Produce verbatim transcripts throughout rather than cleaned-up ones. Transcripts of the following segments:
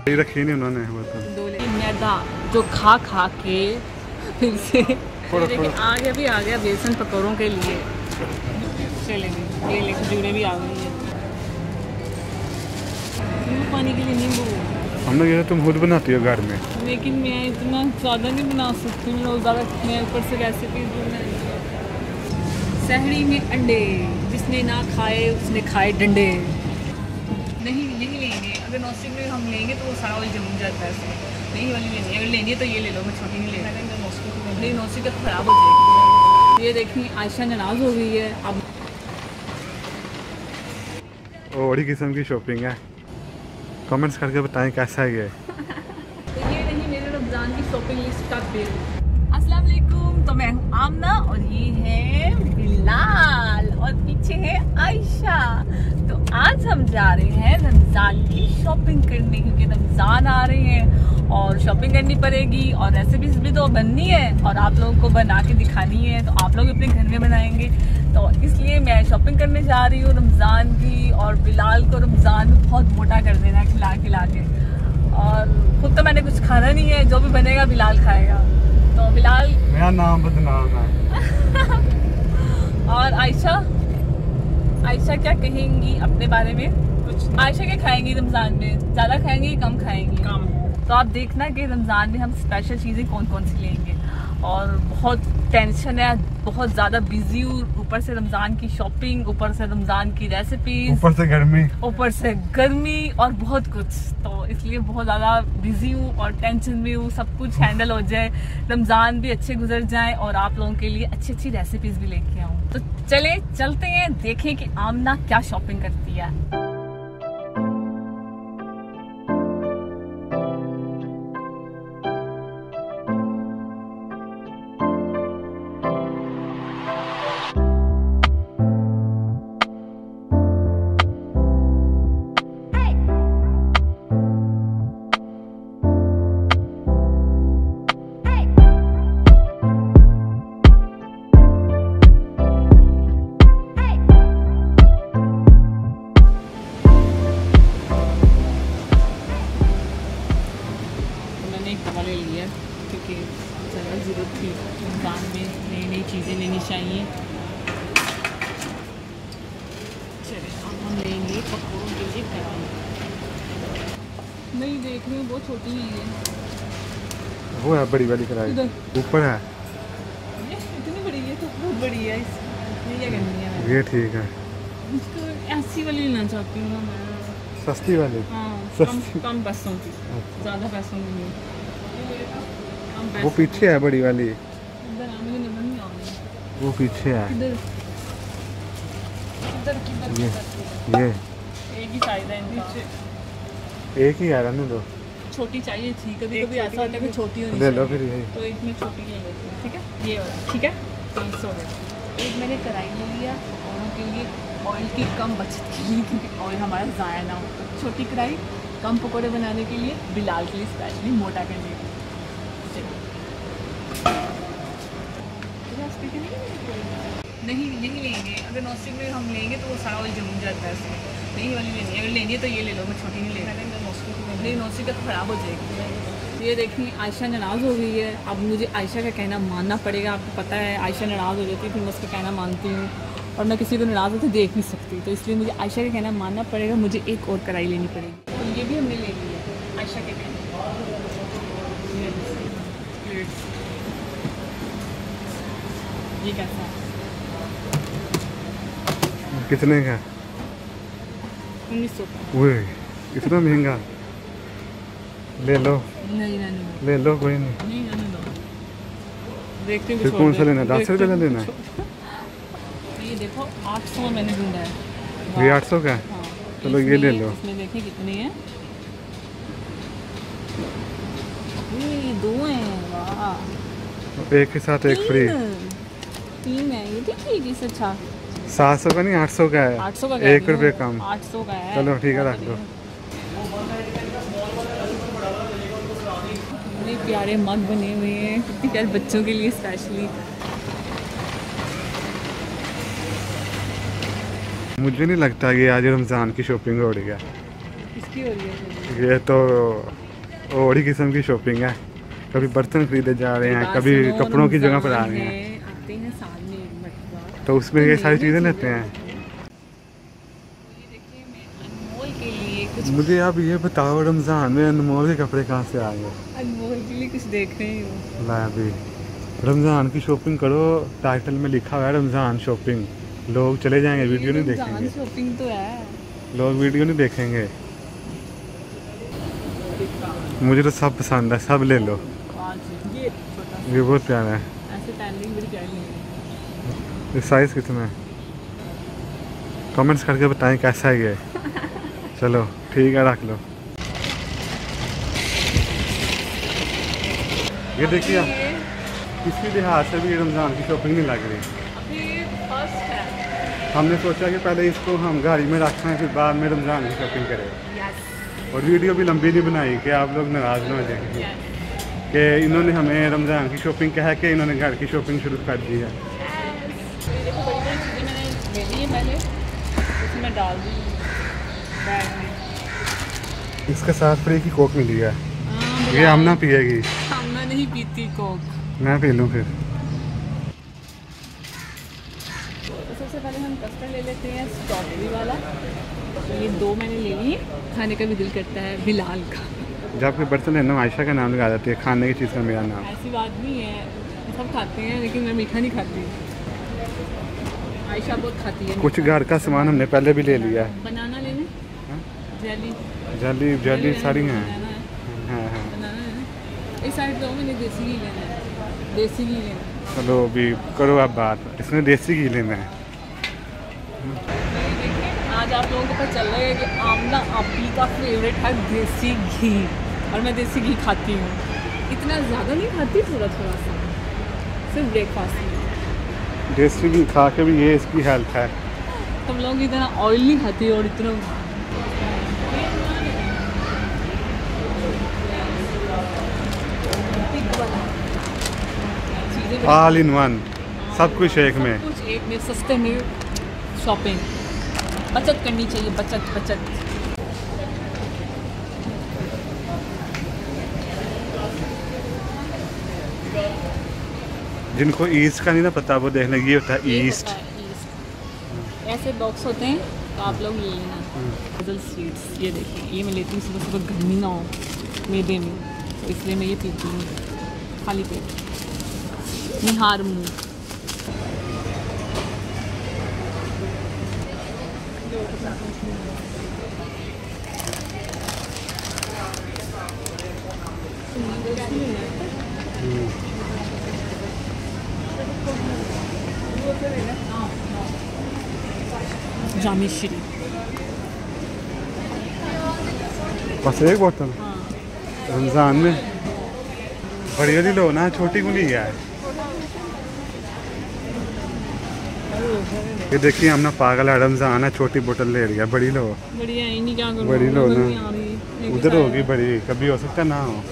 रखी नहीं उन्होंने मैदा जो खा खा के फिर से लेकिन आ गया भी आ गया बेसन पकौड़ों के लिए। चलेंगे ये लेकर जुड़े भी आ गई है पानी के लिए नींबू। हमने कहा तुम खुद बनाती हो घर में, लेकिन मैं इतना ज़्यादा नहीं बना सकती हूँ ज़्यादा। मैं ऊपर से रेसिपी सहरी में अंडे, जिसने ना खाए उसने खाए डंडे। नहीं नहीं लेंगे, अगर नॉनस्टिक में हम लेंगे तो वो सारा ऑयल जम जाता है इसमें। नहीं वाली लेनी है, अगर लेनी है तो ये ले लो, मैं छोटी नहीं ले रही। नहीं नॉनस्टिक का तो ख़राब हो जाएगी। ये देखिए आयशा नाराज़ हो गई है अब। बड़ी किस्म की शॉपिंग है, कमेंट्स करके बताएं कैसा है ये। तो ये रही मेरे रमज़ान की शॉपिंग लिस्ट का बिल। अस्सलाम वालेकुम, तो मैं हूँ आमना और ये है बिलाल और पीछे है आयशा। तो आज हम जा रहे हैं रमज़ान की शॉपिंग करने, क्योंकि रमज़ान आ रहे हैं और शॉपिंग करनी पड़ेगी और रेसिपीज भी तो बननी है और आप लोगों को बना के दिखानी है। तो आप लोग अपने घर में बनाएंगे, तो इसलिए मैं शॉपिंग करने जा रही हूँ रमज़ान की। और बिलाल को रमज़ान में बहुत मोटा कर देना है खिला खिला के। और खुद तो मैंने कुछ खाना नहीं है, जो भी बनेगा बिलाल खाएगा। तो बिलाल मेरा नाम बदनाम है। और आयशा आयशा क्या कहेंगी अपने बारे में कुछ? आयशा क्या खाएंगी रमज़ान में? ज़्यादा खाएंगी कम खाएंगी? कम। तो आप देखना कि रमज़ान में हम स्पेशल चीज़ें कौन कौन सी लेंगे। और बहुत टेंशन है, बहुत ज़्यादा बिजी हूँ, ऊपर से रमज़ान की शॉपिंग, ऊपर से रमज़ान की रेसिपीज, ऊपर से गर्मी, ऊपर से गर्मी और बहुत कुछ। तो इसलिए बहुत ज़्यादा बिजी हूँ और टेंशन में हूँ। सब कुछ हैंडल हो जाए, रमज़ान भी अच्छे गुजर जाए और आप लोगों के लिए अच्छी अच्छी रेसिपीज भी लेके आऊँ। तो चले चलते हैं, देखें कि आमना क्या शॉपिंग करती है। ले लिया क्योंकि ज़्यादा ज़रूरत थी, रमज़ान में नई नई चीज़ें लेनी चाहिए। चलिए अब हम लेंगे पकौड़ों के लिए कढ़ाई। नहीं देख रही हूँ, बहुत छोटी है ये। वो है बड़ी वाली कढ़ाई, ऊपर है ये इतनी बड़ी है तो बहुत बड़ी है। इसमें क्या करनी है? ये ठीक है, इसको ऐसी वाली लेना चाहती हूँ मैं, सस्ती वाली। हाँ कम कम पैसों की, ज़्यादा पैसों की नहीं। वो पीछे है बड़ी वाली, इधर मुझे नजर नहीं आ रही। वो पीछे है। इधर इधर किधर ये ये एक ही साइज है इनका, एक ही है ना। दो छोटी चाहिए थी, कभी कभी ऐसा होता है कि छोटी होनी ले लो फिर यही, तो एक में छोटी ले लेती हूँ। ठीक है, ये वाला ठीक है, तीस हो गया। एक मैंने कढ़ाई ले लिया पकौड़ों के लिए, ऑयल की कम बचत के लिए, क्योंकि ऑयल हमारा ज़ाया ना हो। छोटी कढ़ाई कम पकौड़े बनाने के लिए, बिलाल के लिए स्पेशली मोटा करने के लिए। नहीं नहीं लेंगे, अगर नॉनस्टिक में हम लेंगे तो वो सारा ऑयल जम जाता है इसमें। नहीं वाली लेनी है, अगर लेनी है तो ये ले लो, मैं छोटी नहीं ले रही। नहीं नॉनस्टिक का तो ख़राब हो जाएगी। ये देखिए आयशा नाराज़ हो गई है। अब मुझे आयशा का कहना मानना पड़ेगा। आपको पता है आयशा नाराज़ हो जाती है, फिर मैं उसका कहना मानती हूँ और मैं किसी को नाराज़ होते देख नहीं सकती। तो इसलिए मुझे आयशा का कहना मानना पड़ेगा, मुझे एक और कढ़ाई लेनी पड़ेगी। तो ये भी हमने ले लिया आयशा के कहने। ये कैसा है? कितने का? उन्नीस सौ का। वो इतना महंगा? ले लो। नहीं नहीं ले लो, कोई नहीं। नहीं नहीं लो, देखते हैं फिर कौन सा लेना है? दस रुपये का लेना है? ये देखो आठ सौ मैंने ढूंढा है। ये आठ सौ का है? हाँ, चलो ये ले लो। इसमें देखिए कितने हैं, ये दो हैं। वाह, एक के साथ एक फ्री। तीन है ये, देखिए किस अच्छा। सात सौ का नहीं, आठ सौ का है। आठ सौ का एक रुपये कम। आठ सौ का है। चलो ठीक है, रख दो। इतने प्यारे मग बने हुए हैं, कितने प्यारे बच्चों के लिए स्पेशली। मुझे नहीं लगता कि आज रमज़ान की शॉपिंग हो रही है। इसकी हो रही है। ये तो बड़ी किस्म की शॉपिंग है। कभी बर्तन खरीदे जा रहे हैं, कभी कपड़ों की जगह पर आ रहे हैं, आते हैं साल में एक मरतबा, तो उसमें ये सारी चीज़ें लेते हैं। के लिए कुछ मुझे आप ये बताओ, रमज़ान में अनमोल के कपड़े कहाँ से आ गए? अनमोल के लिए कुछ देख रहे हो? ला अभी रमज़ान की शॉपिंग करो, टाइटल में लिखा हुआ है रमज़ान शॉपिंग। लोग चले जाएंगे, वीडियो नहीं देखेंगे। शॉपिंग तो है, लोग वीडियो नहीं देखेंगे। मुझे तो सब पसंद है, सब ले लो। ये ये बहुत प्यारा है। ऐसे टैनिंग बड़ी प्यारी है। ये साइज़ कितना है? कमेंट्स करके बताएं कैसा है ये। चलो ठीक है, रख लो। ये देखिए, किसी लिहाज से भी रमज़ान की शॉपिंग नहीं लग रही। अभी फर्स्ट है। हमने सोचा कि पहले इसको हम गाड़ी में रखें, फिर बाद में रमज़ान की शॉपिंग करें। और वीडियो भी लंबी नहीं बनाई कि आप लोग नाराज़ ना हो जाएंगे कि इन्होंने हमें रमज़ान की शॉपिंग कहा कि इन्होंने घर की शॉपिंग शुरू कर दी है। देखो बड़ी बड़ी चीज़ें मैंने ले ली है पहले, उसमें डाल दी बैग में। इसके साथ फ्री की कोक मिली है। ये आमना पिएगी। आमना नहीं पीती कोक। मैं पी लूँ फिर। तो सबसे पहले हम कस्टर्ड ले लेते हैं, स्ट्रॉबेरी वाला। तो ये दो मैंने ले ली, खाने का भी दिल करता है बिलाल का। जब कोई बर्तन लेना आयशा का नाम लगा देती है, खाने की चीज़ का मेरा नाम। ऐसी बात नहीं है, सब खाते हैं लेकिन मैं मीठा नहीं खाती। आयशा बहुत खाती है। कुछ घर का सामान हमने पहले भी ले लिया है। बनाना ले लें, जेली जल्दी जल्दी सारी हैं। हाँ हाँ, इस साइड तो मैंने देसी घी लेना है, देसी घी लेना है। चलो अभी करो आप बात। इसमें देसी घी लेना है। आज आप लोगों को पता चल रहा है कि आमना आपी का फेवरेट है देसी घी, और मैं देसी घी खाती हूँ। इतना ज़्यादा नहीं खाती, थोड़ा थोड़ा सा, सिर्फ ब्रेकफास्ट में। देसी घी खा के भी ये इसकी हेल्थ है। तुम लोग इतना ऑयल नहीं खाती और इतना ऑल इन वन, सब कुछ एक में। कुछ एक में, सस्ते में शॉपिंग। बचत करनी चाहिए, बचत बचत। जिनको ईस्ट का नहीं ना पता, वो देखने ये होता है ईस्ट। ऐसे बॉक्स होते हैं, तो आप लोग ले लेना। गजल स्वीट्स, ये देखिए, ये मैं लेती हूँ सुबह सुबह, गर्मी ना हो मैदे में, तो इसलिए मैं ये पीती हूँ खाली पेट, निहार मुँह। जामी श्री बस एक बोतल। रमज़ान में बड़ी वाली लो ना, छोटी को नहीं है। ये देखिए, हमने पागल है, रमज़ान है, छोटी बोतल ले रही है। बड़ी लो, बढ़िया है, नहीं क्या करूँ, बड़ी लो ना। उधर होगी बड़ी, कभी हो सकता ना हो।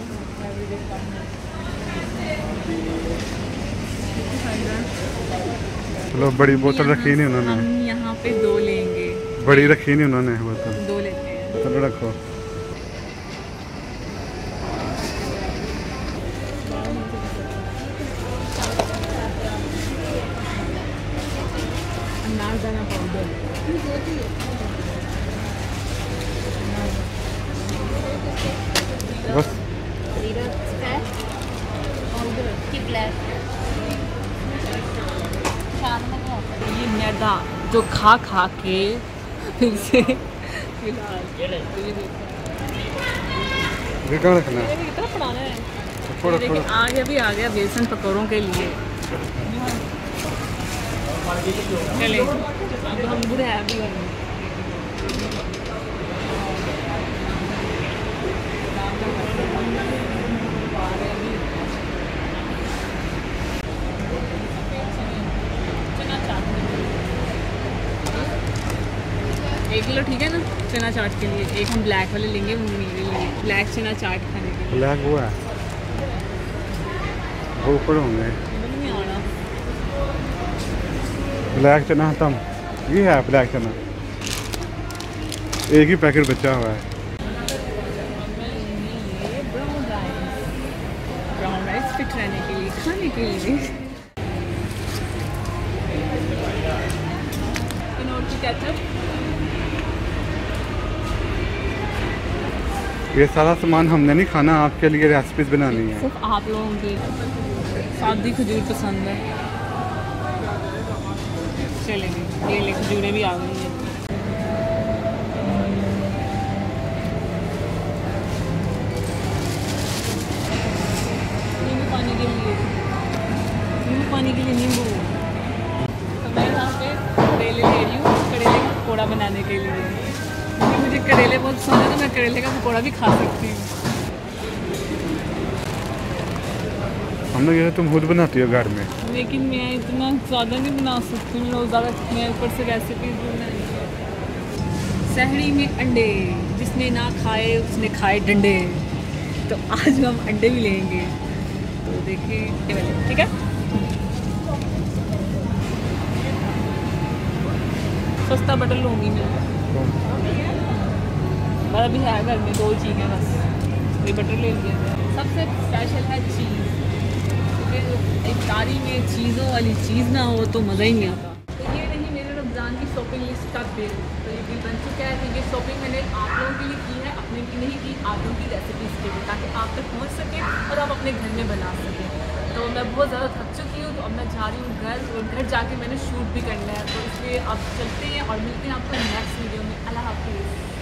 चलो, बड़ी बोतल रखी नहीं उन्होंने। हम यहाँ पे दो लेंगे। बड़ी रखी नहीं उन्होंने बोतल। दो लेते हैं। चलो रखो। अनारदाना पाउडर, बस ये मैदा जो खा खा के फिर से कहाँ रखना है? कितना पुराना है। थोड़ा देखिए, थोड़ा आगे भी आ गया बेसन पकौड़ों के लिए। चले, अब हम बुरे हैं अभी। एक किलो ठीक है ना चना चाट के लिए। एक हम ब्लैक वाले लेंगे, वो मेरे लिए ब्लैक चना चाट खाने के लिए। ब्लैक वो है, वो ऊपर होंगे। नहीं आना। ब्लैक चना खत्म, ये है ब्लैक चना। एक ही पैकेट बचा हुआ है। ब्राउन राइस फिट रहने के लिए, खाने के लिए। ये सारा सामान हमने नहीं खाना, आपके लिए रेसिपीज बनानी है। सिर्फ आप लोगों के सादी खजूर पसंद है। चलेंगे, ये ले खजूरें भी आ गई हैं। नींबू पानी के लिए, नींबू पानी के लिए नींबू। तो मैं यहाँ पे करेले ले रही हूँ, करेले का पकौड़ा बनाने के लिए, क्योंकि मुझे करेले बहुत पसंद है, तो मैं करेले का पकौड़ा भी खा सकती हूँ। हम लोग ये तुम खुद बनाती हो घर में, लेकिन मैं इतना ज़्यादा नहीं बना सकती हूँ, ज़्यादा मैं ऊपर से रेसिपीज बनाई। सहरी में अंडे, जिसने ना खाए उसने खाए डंडे। तो आज हम अंडे भी लेंगे, तो देखिए, ठीक है। सस्ता बटर लूँगी मैं, बस अभी है घर में दो चीज़ें बस, ये बटर ले लिया। सबसे स्पेशल है चीज़, इफ्तारी में चीज़ों वाली चीज़ ना हो तो मज़ा ही नहीं आता। तो ये रही मेरे रमज़ान की शॉपिंग लिस्ट का बिल। तो ये बिल बन चुका है। तो ये शॉपिंग मैंने आप लोगों के लिए की है, अपने लिए नहीं की, आप लोगों की रेसिपीज़ के लिए, ताकि आप तक पहुँच सके और आप अपने घर में बना सकें। तो मैं बहुत ज़्यादा थक चुकी हूँ, तो अब मैं जा रही हूँ घर, और घर जाके मैंने शूट भी करना है। तो इसलिए अब चलते हैं और मिलते हैं आपको नेक्स्ट वीडियो में। अल्लाह हाफिज़।